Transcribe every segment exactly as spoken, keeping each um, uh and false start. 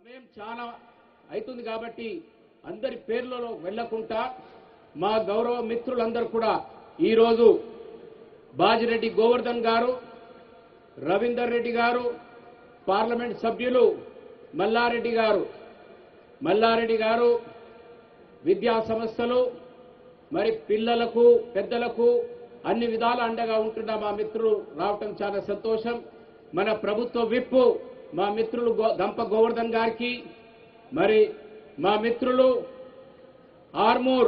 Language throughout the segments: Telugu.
సమయం చాలా అవుతుంది కాబట్టి అందరి పేర్లలో వెళ్ళకుండా మా గౌరవ మిత్రులందరూ కూడా ఈ రోజు బాజిరెడ్డి గోవర్ధన్ గారు, రవీందర్ రెడ్డి గారు, పార్లమెంట్ సభ్యులు మల్లారెడ్డి గారు మల్లారెడ్డి గారు విద్యా సంస్థలు మరి పిల్లలకు పెద్దలకు అన్ని విధాల అండగా ఉంటున్న మా మిత్రులు రావటం చాలా సంతోషం. మన ప్రభుత్వ విప్ మా మిత్రులు గంప గోవర్ధన్ గారికి, మరి మా మిత్రులు ఆర్మూర్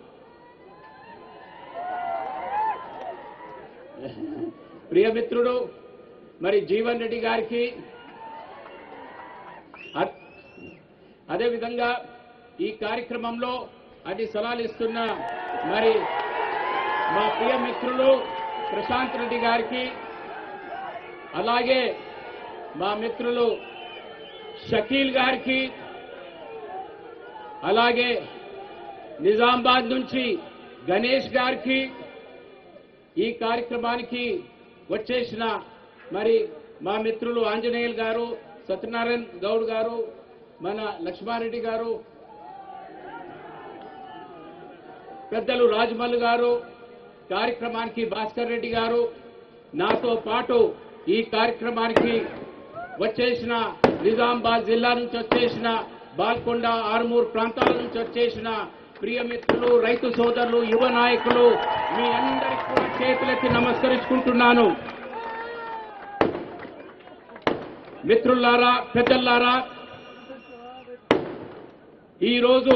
ప్రియమిత్రుడు మరి జీవన్ రెడ్డి గారికి, అదేవిధంగా ఈ కార్యక్రమంలో అన్ని సలహాలు ఇస్తున్న మరి మా ప్రియమిత్రులు ప్రశాంత్ రెడ్డి గారికి, అలాగే మా మిత్రులు షకీల్ గారికి, అలాగే నిజామాబాద్ నుంచి గణేష్ గారికి, ఈ కార్యక్రమానికి వచ్చేసిన మరి మా మిత్రులు ఆంజనేయులు గారు, సత్యనారాయణ గౌడ్ గారు, మన లక్ష్మారెడ్డి గారు, పెద్దలు రాజమల్లు గారు, కార్యక్రమానికి భాస్కర్ రెడ్డి గారు, నాతో పాటు ఈ కార్యక్రమానికి వచ్చేసిన నిజామాబాద్ జిల్లా నుంచి వచ్చేసిన బాల్కొండ ఆర్మూర్ ప్రాంతాల నుంచి వచ్చేసిన ప్రియమిత్రులు, రైతు సోదరులు, యువ నాయకులు మీ అందరికీ కూడా చేతులెత్తి నమస్కరించుకుంటున్నాను. మిత్రులారా, పెద్దలారా, ఈరోజు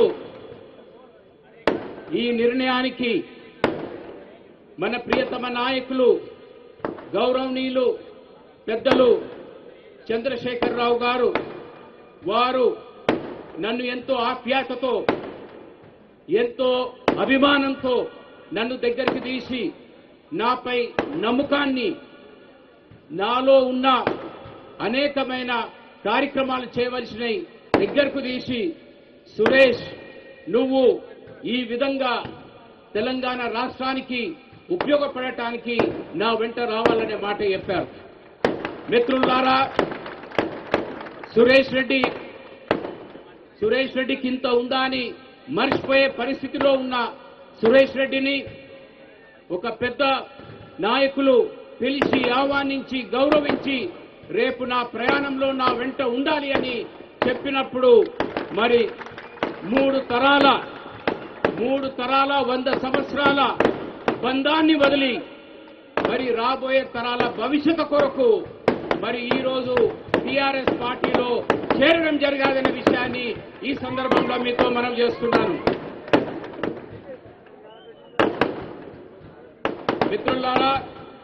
ఈ నిర్ణయానికి మన ప్రియతమ నాయకులు గౌరవనీయులు పెద్దలు చంద్రశేఖరరావు గారు, వారు నన్ను ఎంతో ఆప్యాయతతో ఎంతో అభిమానంతో నన్ను దగ్గరికి తీసి నాపై నమ్మకాన్ని, నాలో ఉన్న అనేకమైన కార్యక్రమాలు చేయవలసినవి దగ్గరకు తీసి, సురేష్ నువ్వు ఈ విధంగా తెలంగాణ రాష్ట్రానికి ఉపయోగపడటానికి నా వెంట రావాలనే మాట చెప్పారు. మిత్రులారా, సురేష్ రెడ్డి సురేష్ రెడ్డికి ఇంత ఉందా అని మర్చిపోయే పరిస్థితిలో ఉన్న సురేష్ రెడ్డిని ఒక పెద్ద నాయకులు పిలిచి ఆహ్వానించి గౌరవించి రేపు నా ప్రయాణంలో నా వెంట ఉండాలి అని చెప్పినప్పుడు మరి మూడు తరాల మూడు తరాల వంద సంవత్సరాల బంధాన్ని వదిలి మరి రాబోయే తరాల భవిష్యత్తు కొరకు మరి ఈరోజు టీఆర్ఎస్ పార్టీలో చేరడం జరిగాదనే విషయాన్ని ఈ సందర్భంలో మీతో మనం చేస్తున్నాను. మిత్రులారా,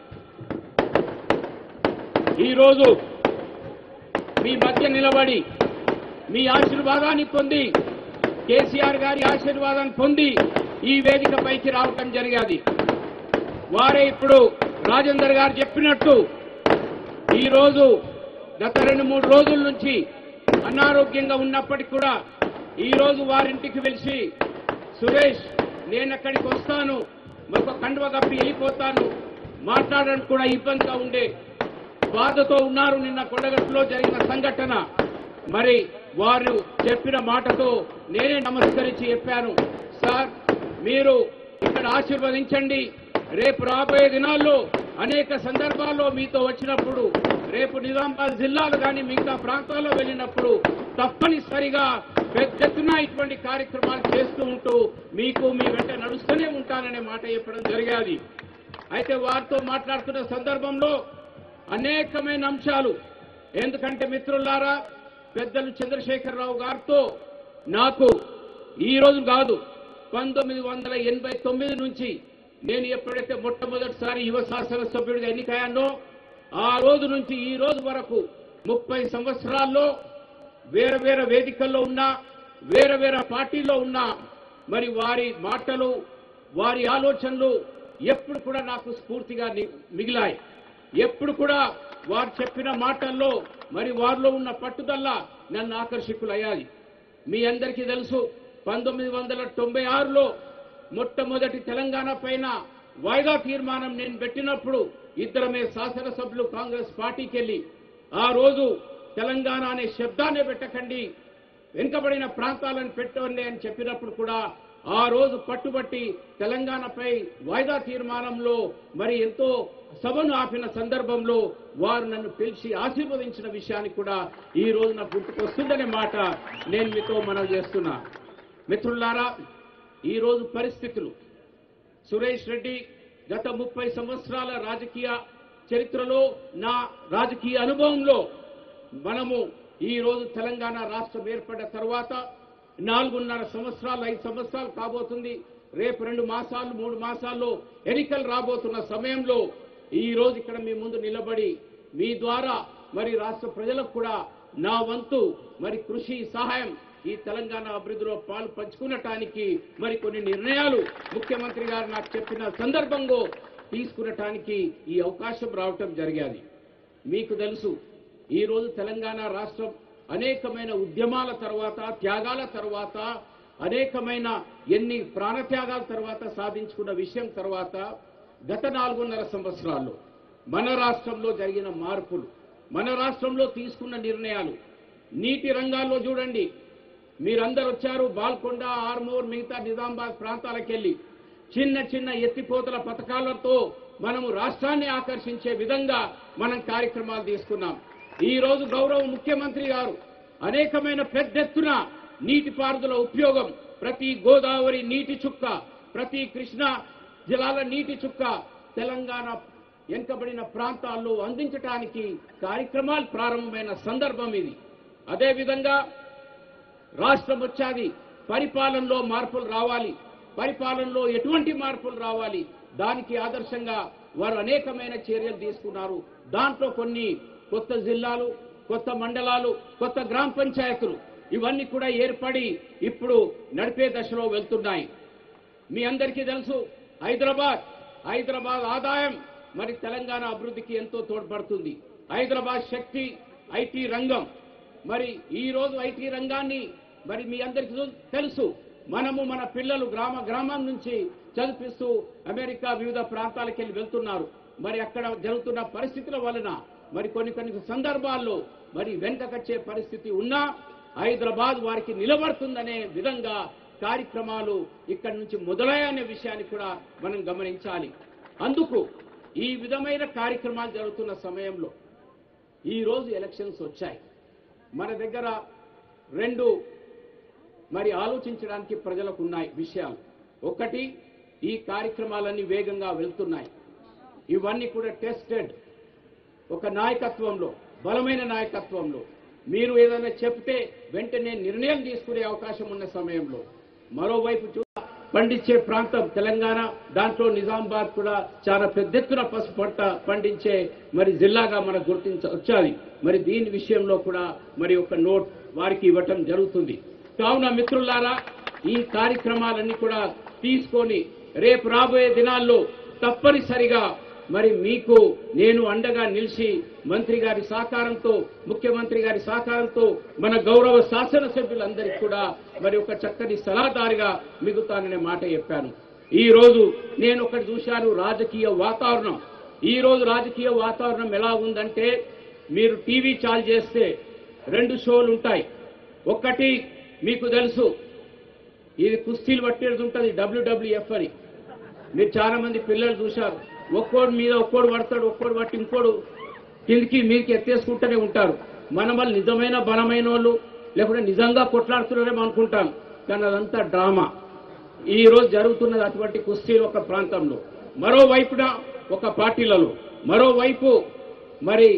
ఈరోజు మీ మధ్య నిలబడి మీ ఆశీర్వాదాన్ని పొంది, కేసీఆర్ గారి ఆశీర్వాదాన్ని పొంది ఈ వేదిక పైకి రావటం జరిగేది. వారే ఇప్పుడు రాజేందర్ గారు చెప్పినట్టు ఈరోజు గత రెండు మూడు రోజుల నుంచి అనారోగ్యంగా ఉన్నప్పటికీ కూడా ఈరోజు వారింటికి వెలిసి, సురేష్ నేను అక్కడికి వస్తాను, ఒక కండువ కప్పి వెళ్ళిపోతాను, మాట్లాడడానికి కూడా ఇబ్బందిగా ఉండే బాధతో ఉన్నారు. నిన్న కొండగట్టులో జరిగిన సంఘటన మరి వారు చెప్పిన మాటతో నేనే నమస్కరించి చెప్పాను, సార్ మీరు ఇక్కడ ఆశీర్వదించండి, రేపు రాబోయే దినాల్లో అనేక సందర్భాల్లో మీతో వచ్చినప్పుడు, రేపు నిజామాబాద్ జిల్లాలు కానీ మిగతా ప్రాంతాల్లో వెళ్ళినప్పుడు తప్పనిసరిగా పెద్ద ఎత్తున ఇటువంటి కార్యక్రమాలు చేస్తూ ఉంటూ మీకు మీ వెంట నడుస్తూనే ఉంటాననే మాట చెప్పడం జరిగేది. అయితే వారితో మాట్లాడుతున్న సందర్భంలో అనేకమైన అంశాలు, ఎందుకంటే మిత్రులారా, పెద్దలు చంద్రశేఖరరావు గారితో నాకు ఈ రోజు కాదు, పంతొమ్మిది వందల ఎనభై తొమ్మిది నుంచి నేను ఎప్పుడైతే మొట్టమొదటిసారి యువ శాసనసభ్యుడిగా ఎన్నికయ్యానో ఆ రోజు నుంచి ఈ రోజు వరకు ముప్పై సంవత్సరాల్లో వేరే వేరే వేదికల్లో ఉన్నా, వేరే వేరే పార్టీల్లో ఉన్నా, మరి వారి మాటలు వారి ఆలోచనలు ఎప్పుడు కూడా నాకు స్ఫూర్తిగా మిగిలాయి. ఎప్పుడు కూడా వారు చెప్పిన మాటల్లో మరి వారిలో ఉన్న పట్టుదల నన్ను ఆకర్షికులయ్యాయి. మీ అందరికీ తెలుసు, పంతొమ్మిది వందల తొంభై ఆరులో మొట్టమొదటి తెలంగాణ పైన వాయిదా తీర్మానం నేను పెట్టినప్పుడు ఇద్దరమే శాసనసభ్యులు కాంగ్రెస్ పార్టీకి వెళ్ళి ఆ రోజు తెలంగాణ అనే శబ్దాన్ని పెట్టకండి, వెనుకబడిన ప్రాంతాలను పెట్టండి అని చెప్పినప్పుడు కూడా ఆ రోజు పట్టుబట్టి తెలంగాణపై వాయిదా తీర్మానంలో మరి ఎంతో సభను ఆపిన సందర్భంలో వారు నన్ను పిలిచి ఆశీర్వదించిన విషయాన్ని కూడా ఈ రోజు నాకు గుర్తుకొస్తుందనే మాట నేను మీతో మనవి చేస్తున్నా. మిత్రులారా, ఈ రోజు పరిస్థితులు సురేష్ రెడ్డి గత ముప్పై సంవత్సరాల రాజకీయ చరిత్రలో నా రాజకీయ అనుభవంలో మనము ఈ రోజు తెలంగాణ రాష్ట్రం ఏర్పడిన తర్వాత నాలుగున్నర సంవత్సరాలు ఐదు సంవత్సరాలు కాబోతుంది. రేపు రెండు మాసాలు మూడు మాసాల్లో ఎన్నికలు రాబోతున్న సమయంలో ఈ రోజు ఇక్కడ మీ ముందు నిలబడి మీ ద్వారా మరి రాష్ట్ర ప్రజలకు కూడా నా వంతు మరి కృషి సహాయం ఈ తెలంగాణ అభివృద్ధిలో పాలు పంచుకునటానికి మరి కొన్ని నిర్ణయాలు ముఖ్యమంత్రి గారు నాకు చెప్పిన సందర్భంలో తీసుకునటానికి ఈ అవకాశం రావటం జరిగేది. మీకు తెలుసు, ఈ రోజు తెలంగాణ రాష్ట్రం అనేకమైన ఉద్యమాల తర్వాత, త్యాగాల తర్వాత, అనేకమైన ఎన్ని ప్రాణత్యాగాల తర్వాత సాధించుకున్న విషయం తర్వాత గత నాలుగున్నర సంవత్సరాల్లో మన రాష్ట్రంలో జరిగిన మార్పులు, మన రాష్ట్రంలో తీసుకున్న నిర్ణయాలు, నీటి రంగాల్లో చూడండి, మీరందరూ వచ్చారు బాల్కొండ, ఆర్మూర్, మిగతా నిజామాబాద్ ప్రాంతాలకు వెళ్ళి చిన్న చిన్న ఎత్తిపోతల పథకాలతో మనము రాష్ట్రాన్ని ఆకర్షించే విధంగా మనం కార్యక్రమాలు తీసుకున్నాం. ఈ రోజు గౌరవ ముఖ్యమంత్రి గారు అనేకమైన పెద్ద ఎత్తున నీటిపారుదల ఉపయోగం, ప్రతి గోదావరి నీటి చుక్క, ప్రతి కృష్ణా జిల్లాల నీటి చుక్క తెలంగాణ వెనుకబడిన ప్రాంతాల్లో అందించడానికి కార్యక్రమాలు ప్రారంభమైన సందర్భం ఇది. అదేవిధంగా రాష్ట్రం వచ్చాది, పరిపాలనలో మార్పులు రావాలి, పరిపాలనలో ఎటువంటి మార్పులు రావాలి, దానికి ఆదర్శంగా వారు అనేకమైన చర్యలు తీసుకున్నారు. దాంట్లో కొన్ని కొత్త జిల్లాలు, కొత్త మండలాలు, కొత్త గ్రామ పంచాయతీలు ఇవన్నీ కూడా ఏర్పడి ఇప్పుడు నడిపే దశలో వెళ్తున్నాయి. మీ అందరికీ తెలుసు, హైదరాబాద్ హైదరాబాద్ ఆదాయం మరి తెలంగాణ అభివృద్ధికి ఎంతో తోడ్పడుతుంది. హైదరాబాద్ శక్తి ఐటీ రంగం, మరి ఈ రోజు ఐటీ రంగాన్ని మరి మీ అందరికీ తెలుసు, మనము మన పిల్లలు గ్రామ గ్రామం నుంచి చదివిస్తూ అమెరికా వివిధ ప్రాంతాలకు వెళ్ళి వెళ్తున్నారు. మరి అక్కడ జరుగుతున్న పరిస్థితుల వలన మరి కొన్ని కొన్ని సందర్భాల్లో మరి వెనుకకొచ్చే పరిస్థితి ఉన్నా హైదరాబాద్ వారికి నిలబడుతుందనే విధంగా కార్యక్రమాలు ఇక్కడి నుంచి మొదలయ్యనే విషయాన్ని కూడా మనం గమనించాలి. అందుకు ఈ విధమైన కార్యక్రమాలు జరుగుతున్న సమయంలో ఈ రోజు ఎలక్షన్స్ వచ్చాయి. మన దగ్గర రెండు మరి ఆలోచించడానికి ప్రజలకు ఉన్నాయి విషయాలు. ఒకటి, ఈ కార్యక్రమాలన్నీ వేగంగా వెళ్తున్నాయి, ఇవన్నీ కూడా టెస్టెడ్ ఒక నాయకత్వంలో, బలమైన నాయకత్వంలో మీరు ఏదైనా చెప్తే వెంటనే నిర్ణయం తీసుకునే అవకాశం ఉన్న సమయంలో మరోవైపు చూ పండించే ప్రాంతం తెలంగాణ, దాంట్లో నిజామాబాద్ కూడా చాలా పెద్ద ఎత్తున పసుపు పంట పండించే మరి జిల్లాగా మనకు గుర్తించవచ్చాలి. మరి దీని విషయంలో కూడా మరి ఒక నోట్ వారికి ఇవ్వటం జరుగుతుంది. కావున మిత్రులారా, ఈ కార్యక్రమాలన్నీ కూడా తీసుకొని రేపు రాబోయే దినాల్లో తప్పనిసరిగా మరి మీకు నేను అండగా నిలిచి మంత్రి గారి సహకారంతో, ముఖ్యమంత్రి గారి సహకారంతో, మన గౌరవ శాసనసభ్యులందరికీ కూడా మరి ఒక చక్కని సలహాదారుగా మిగుతాననే మాట చెప్పాను. ఈ రోజు నేను ఒకటి చూశాను, రాజకీయ వాతావరణం. ఈ రోజు రాజకీయ వాతావరణం ఎలా ఉందంటే, మీరు టీవీ చాలు చేస్తే రెండు షోలు ఉంటాయి. ఒకటి మీకు తెలుసు, ఇది కుస్తీలు పట్టేది ఉంటుంది, డబ్ల్యూడబ్ల్యూఎఫ్ అని. మీరు చాలా మంది పిల్లలు చూశారు, ఒక్కోడు మీద ఒక్కోడు పడతాడు, ఒక్కోడు పట్టి ఇంకోడు కిందికి మీదకి ఎత్తేసుకుంటూనే ఉంటారు. మన వాళ్ళు నిజమైన బలమైన వాళ్ళు లేకుంటే నిజంగా కొట్లాడుతున్నారేమో అనుకుంటాం, కానీ అదంతా డ్రామా. ఈ రోజు జరుగుతున్నది అటువంటి కుస్తీలు ఒక ప్రాంతంలో, మరోవైపున ఒక పార్టీలలో, మరోవైపు మరి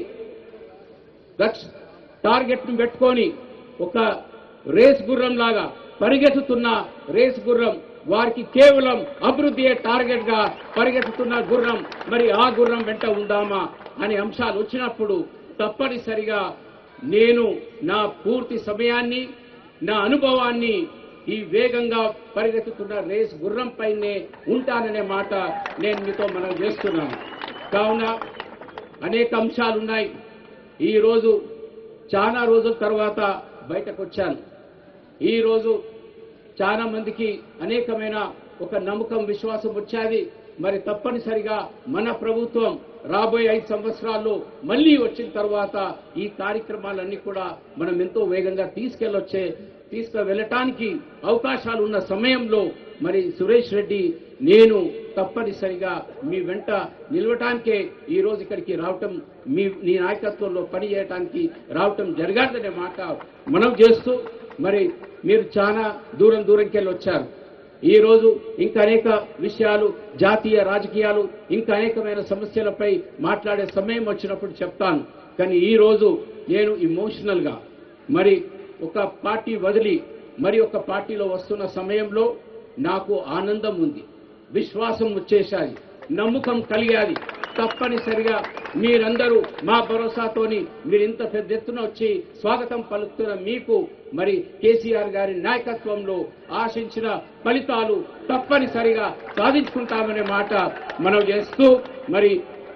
టార్గెట్ను పెట్టుకొని ఒక రేస్ గుర్రం లాగా పరిగెత్తుతున్న రేస్ గుర్రం, వారికి కేవలం అభివృద్ధియే టార్గెట్ గా పరిగెత్తుతున్న గుర్రం, మరి ఆ గుర్రం వెంట ఉందామా అనే అంశాలు వచ్చినప్పుడు తప్పనిసరిగా నేను నా పూర్తి సమయాన్ని, నా అనుభవాన్ని ఈ వేగంగా పరిగెత్తుతున్న రేస్ గుర్రం పైనే ఉంటాననే మాట నేను మీతో మనం చేస్తున్నాను. కావున అనేక అంశాలున్నాయి. ఈరోజు చాలా రోజుల తర్వాత బయటకు వచ్చాను. ఈరోజు చాలా మందికి అనేకమైన ఒక నమ్మకం, విశ్వాసం వచ్చేది. మరి తప్పనిసరిగా మన ప్రభుత్వం రాబోయే ఐదు సంవత్సరాల్లో మళ్ళీ వచ్చిన తర్వాత ఈ కార్యక్రమాలన్నీ కూడా మనం ఎంతో వేగంగా తీసుకెళ్లొచ్చే తీసుకు వెళ్ళటానికి అవకాశాలు ఉన్న సమయంలో మరి సురేష్ రెడ్డి నేను తప్పనిసరిగా మీ వెంట నిలవటానికే ఈ రోజు ఇక్కడికి రావటం మీ నీ నాయకత్వంలో పని చేయడానికి రావటం జరగాలనే మాట మనం చేస్తూ మరి మీరు చాలా దూరం దూరంకి వెళ్ళి వచ్చారు. ఈ రోజు ఇంకా అనేక విషయాలు జాతీయ రాజకీయాలు ఇంకా అనేకమైన సమస్యలపై మాట్లాడే సమయం వచ్చినప్పుడు చెప్తాను. కానీ ఈ రోజు నేను ఇమోషనల్ గా మరి ఒక పార్టీ వదిలి మరి ఒక పార్టీలో వస్తున్న సమయంలో నాకు ఆనందం ఉంది, విశ్వాసం వచ్చేశాది, నమ్మకం కలిగాది. తప్పనిసరిగా మీరందరూ మా భరోసాతోని మీరు ఇంత పెద్ద ఎత్తున వచ్చి స్వాగతం పలుకుతున్న మీకు మరి కేసీఆర్ గారి నాయకత్వంలో ఆశించిన ఫలితాలు తప్పనిసరిగా సాధించుకుంటామనే మాట మనం చేస్తూ మరి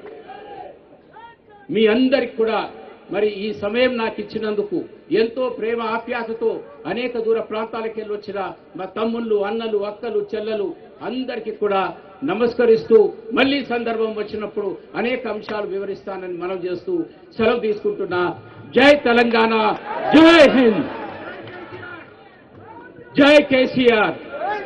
మీ అందరికి కూడా మరి ఈ సమయం నాకు ఇచ్చినందుకు ఎంతో ప్రేమ ఆప్యాయతతో అనేక దూర ప్రాంతాలకు వెళ్ళి వచ్చిన మా తమ్ముళ్ళు అన్నలు అక్కలు చెల్లెలు అందరికీ కూడా నమస్కరిస్తూ మళ్లీ సందర్భం వచ్చినప్పుడు అనేక అంశాలు వివరిస్తానని మనం చేస్తూ సెలవు తీసుకుంటున్నా. జై తెలంగాణ, జై హింద్, జై కేసీఆర్.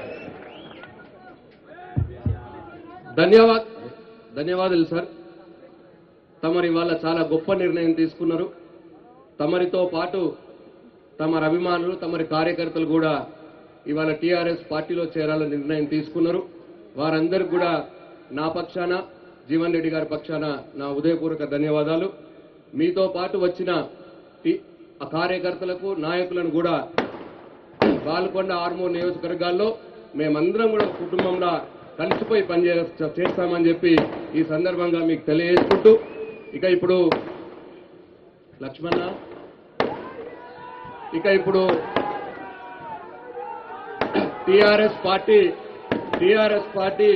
ధన్యవాద ధన్యవాదాలు సార్. తమరి వాళ్ళ చాలా గొప్ప నిర్ణయం తీసుకున్నారు. తమరితో పాటు తమరి అభిమానులు తమరి కార్యకర్తలు కూడా ఇవాళ టీఆర్ఎస్ పార్టీలో చేరాలని నిర్ణయం తీసుకున్నారు. వారందరికీ కూడా నా పక్షాన జీవన్ రెడ్డి గారి పక్షాన నా ఉదయపూర్వక ధన్యవాదాలు. మీతో పాటు వచ్చిన ఆ కార్యకర్తలకు నాయకులను కూడా బాల్కొండ ఆర్మూర్ నియోజకవర్గాల్లో మేమందరం కూడా కుటుంబంలో కలిసిపోయి పనిచే చేస్తామని చెప్పి ఈ సందర్భంగా మీకు తెలియజేసుకుంటూ ఇక ఇప్పుడు లక్ష్మణ ఇక ఇప్పుడు TRS party TRS party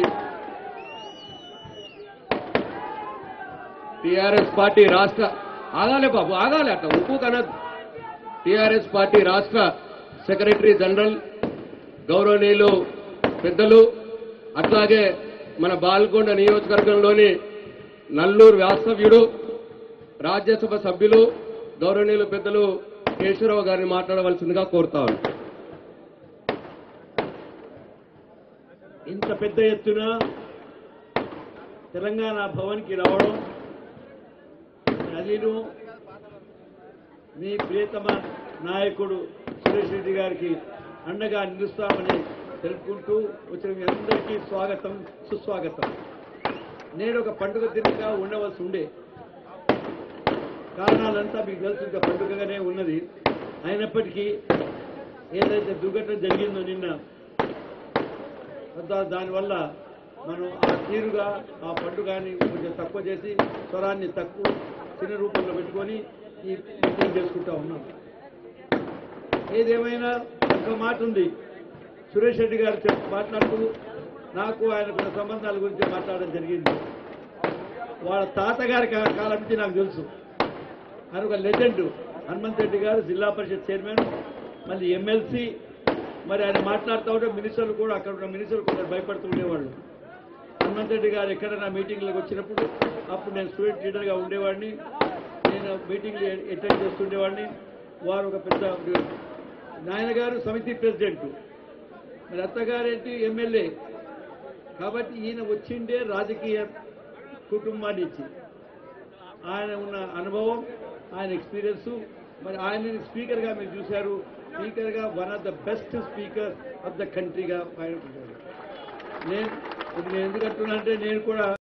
TRS party రాష్ట్ర ఆగాలే బాబు ఆగాలి అట్లా ఉప్పు కనద్దు. టీఆర్ఎస్ పార్టీ రాష్ట్ర సెక్రటరీ జనరల్ గౌరవనీయులు పెద్దలు అట్లాగే మన బాల్కొండ నియోజకవర్గంలోని నల్లూరు వాస్తవ్యుడు రాజ్యసభ సభ్యులు గౌరవనీయులు పెద్దలు కేశవరావు గారిని మాట్లాడవలసిందిగా కోరుతాను. ఇంత పెద్ద ఎత్తున తెలంగాణ భవన్కి రావడం అదిను మీ ప్రియతమ నాయకుడు సురేష్ రెడ్డి గారికి అండగా నిలుస్తామని తెలుపుకుంటూ వచ్చిన మీ అందరికీ స్వాగతం, సుస్వాగతం. నేను ఒక పండుగ దినంగా ఉండవలసి ఉండే కారణాలంతా మీకు తెలుసు, ఇంకా పండుగగానే ఉన్నది. అయినప్పటికీ ఏదైతే దుర్ఘటన జరిగిందో నిన్న దానివల్ల మనం ఆ తీరుగా ఆ పండుగని కొంచెం తక్కువ చేసి స్వరాన్ని తక్కువ చిన్న రూపంలో పెట్టుకొని ఈ మీటింగ్ చేసుకుంటా ఉన్నాం. ఏదేమైనా ఒక మాట ఉంది, సురేష్ రెడ్డి గారు మాట్లాడుతూ నాకు ఆయనకున్న సంబంధాల గురించి మాట్లాడడం జరిగింది. వాళ్ళ తాతగారి కాలం నుంచి నాకు తెలుసు. ఆయన ఒక లెజెండ్. హనుమంత్ రెడ్డి గారు జిల్లా పరిషత్ చైర్మన్, మళ్ళీ ఎమ్మెల్సీ. మరి ఆయన మాట్లాడుతూ ఉంటే మినిస్టర్లు కూడా అక్కడ ఉన్న మినిస్టర్లు కొందరు భయపడుతూ ఉండేవాళ్ళు. హనుమంత్ రెడ్డి గారు ఎక్కడైనా మీటింగ్లకు వచ్చినప్పుడు అప్పుడు నేను స్టూడెంట్ లీడర్గా ఉండేవాడిని, నేను మీటింగ్లు అటెండ్ చేస్తుండేవాడిని. వారు ఒక పెద్ద నాయనగారు సమితి ప్రెసిడెంట్, మరి అత్తగారేంటి ఎమ్మెల్యే. కాబట్టి ఈయన వచ్చిండే రాజకీయ కుటుంబాన్ని ఇచ్చి ఆయన ఉన్న అనుభవం, ఆయన ఎక్స్పీరియన్సు. మరి ఆయన స్పీకర్గా మీరు చూశారు, స్పీకర్గా one of the best speaker of the కంట్రీగా ఆయన. నేను ఇది నేను ఎందుకు అంటున్నా అంటే నేను కూడా